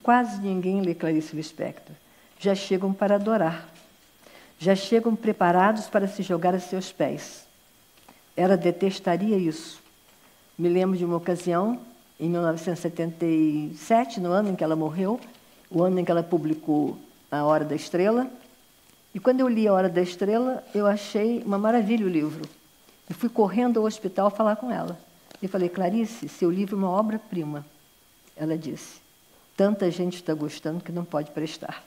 Quase ninguém lê Clarice Lispector. Já chegam para adorar. Já chegam preparados para se jogar a seus pés. Ela detestaria isso. Me lembro de uma ocasião, em 1977, no ano em que ela morreu, o ano em que ela publicou A Hora da Estrela. E quando eu li A Hora da Estrela, eu achei uma maravilha o livro. E fui correndo ao hospital falar com ela. E falei, Clarice, seu livro é uma obra-prima. Ela disse, tanta gente está gostando que não pode prestar.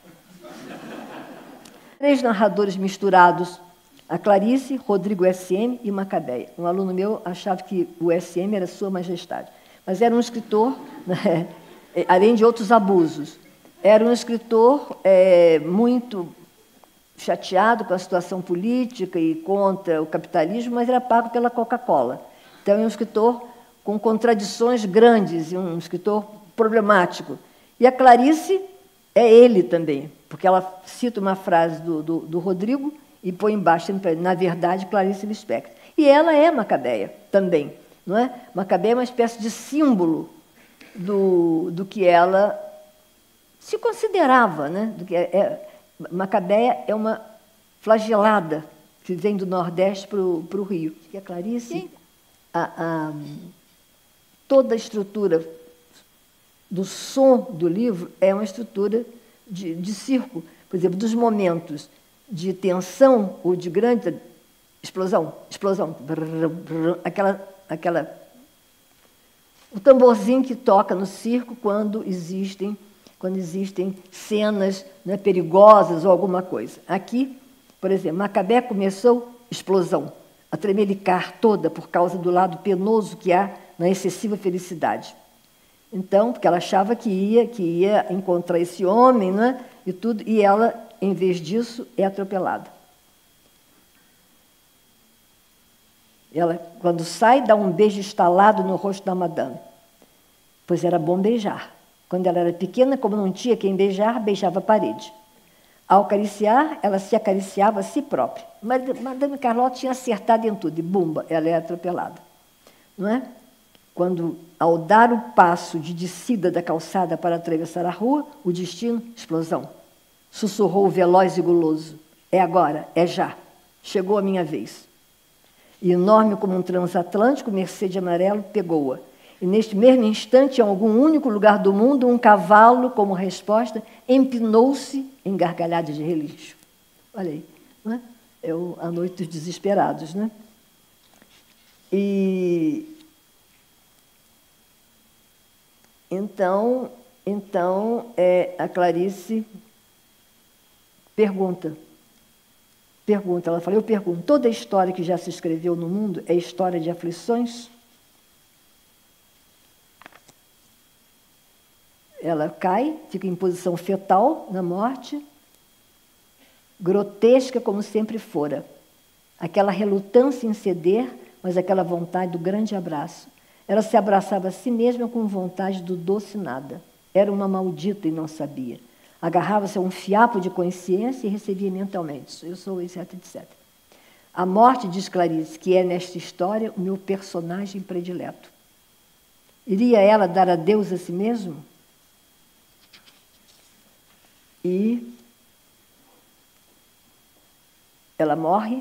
3 narradores misturados, a Clarice, Rodrigo S.M. e Macabeia. Um aluno meu achava que o S.M. era Sua Majestade. Mas era um escritor, né, além de outros abusos, era um escritor muito chateado com a situação política e contra o capitalismo, mas era pago pela Coca-Cola. Então, é um escritor com contradições grandes, um escritor problemático. E a Clarice é ele também, porque ela cita uma frase do Rodrigo e põe embaixo, na verdade, Clarice Lispector. E ela é Macabeia também, não é? Macabeia é uma espécie de símbolo do que ela se considerava, né? Do que Macabeia é uma flagelada que vem do Nordeste para o Rio. E a Clarice, toda a estrutura do som do livro é uma estrutura de circo. Por exemplo, dos momentos de tensão ou de grande explosão, o tamborzinho que toca no circo quando existem cenas, né, perigosas ou alguma coisa. Aqui, por exemplo, Macabé começou explosão, a tremelicar toda por causa do lado penoso que há na excessiva felicidade. Então, porque ela achava que ia encontrar esse homem, né, e tudo, e ela, em vez disso, é atropelada. Ela, quando sai, dá um beijo estalado no rosto da madame, pois era bom beijar. Quando ela era pequena, como não tinha quem beijar, beijava a parede. Ao acariciar, ela se acariciava a si própria. Mas Madame Carlotte tinha acertado em tudo, e bumba, ela é atropelada. Não é? Quando, ao dar o passo de descida da calçada para atravessar a rua, o destino, explosão. Sussurrou veloz e guloso. É agora, é já. Chegou a minha vez. E enorme como um transatlântico, Mercedes amarelo pegou-a. E neste mesmo instante, em algum único lugar do mundo, um cavalo, como resposta, empinou-se em gargalhada de relincho. Olha aí, não é? É a Noite dos Desesperados, né? E então a Clarice pergunta, ela fala, eu pergunto, toda a história que já se escreveu no mundo é história de aflições? Ela cai, fica em posição fetal na morte, grotesca como sempre fora. Aquela relutância em ceder, mas aquela vontade do grande abraço. Ela se abraçava a si mesma com vontade do doce nada. Era uma maldita e não sabia. Agarrava-se a um fiapo de consciência e recebia mentalmente. Eu sou, etc, etc. A morte, diz Clarice, que é nesta história o meu personagem predileto. Iria ela dar adeus a si mesma? E ela morre.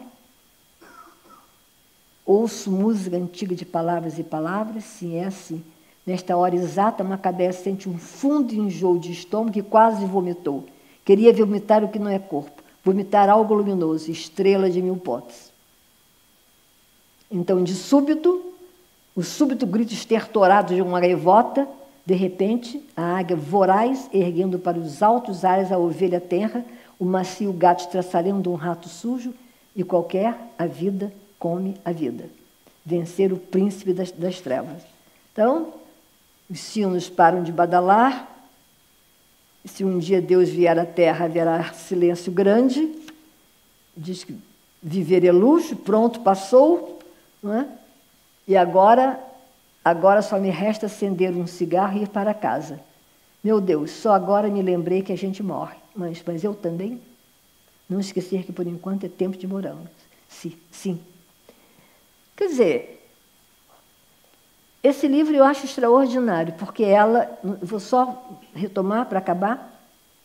Ouço música antiga de palavras e palavras, sim, é assim. Nesta hora exata, Macabé sente um fundo enjoo de estômago e quase vomitou. Queria vomitar o que não é corpo, vomitar algo luminoso, estrela de mil potes. Então, de súbito, o súbito grito estertorado de uma gaivota, de repente, a águia voraz, erguendo para os altos ares a ovelha tenra, o macio gato estraçalhando um rato sujo, e qualquer, a vida come a vida. Vencer o príncipe das trevas. Então, os sinos param de badalar. Se um dia Deus vier à terra, haverá silêncio grande. Diz que viver é luxo, pronto, passou. Não é? E agora só me resta acender um cigarro e ir para casa. Meu Deus, só agora me lembrei que a gente morre. Mas eu também? Não esquecer que, por enquanto, é tempo de morangos. Sim, sim. Quer dizer, Esse livro eu acho extraordinário, porque ela, vou só retomar para acabar,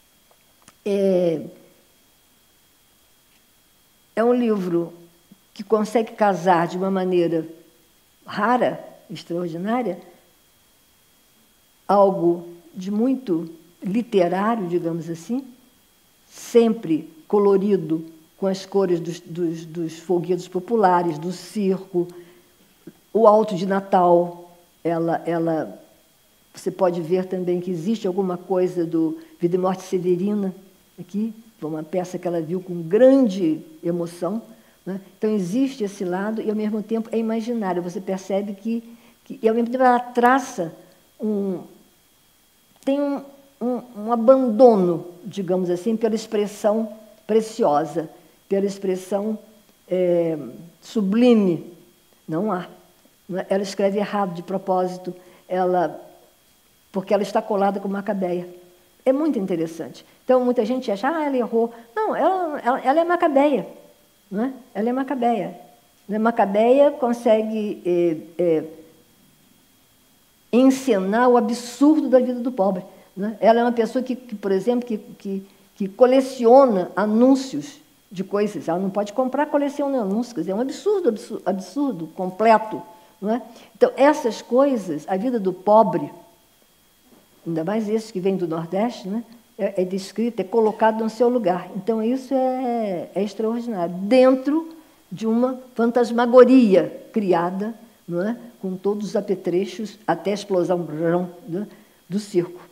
é um livro que consegue casar de uma maneira rara, extraordinária, algo de muito literário, digamos assim, sempre colorido com as cores dos folguedos populares, do circo, o Alto de Natal. Você pode ver também que existe alguma coisa do Vida e Morte Severina aqui, foi uma peça que ela viu com grande emoção, né? Então, existe esse lado e, ao mesmo tempo, é imaginário. Você percebe e, ao mesmo tempo, ela traça tem um abandono, digamos assim, pela expressão preciosa, pela expressão sublime. Não há. Ela escreve errado de propósito, porque ela está colada com Macabeia. É muito interessante. Então, muita gente acha, ela errou. Não, ela é Macabeia. Não é? Ela é Macabeia. Macabeia consegue encenar o absurdo da vida do pobre. Né? Ela é uma pessoa que por exemplo, que coleciona anúncios de coisas. Ela não pode comprar, coleciona anúncios. Quer dizer, é um absurdo completo. Não é? Então, essas coisas, a vida do pobre, ainda mais esses que vêm do Nordeste, né? É descrito, é colocado no seu lugar. Então, isso é extraordinário, dentro de uma fantasmagoria criada, não é? Com todos os apetrechos, até a explosão do circo.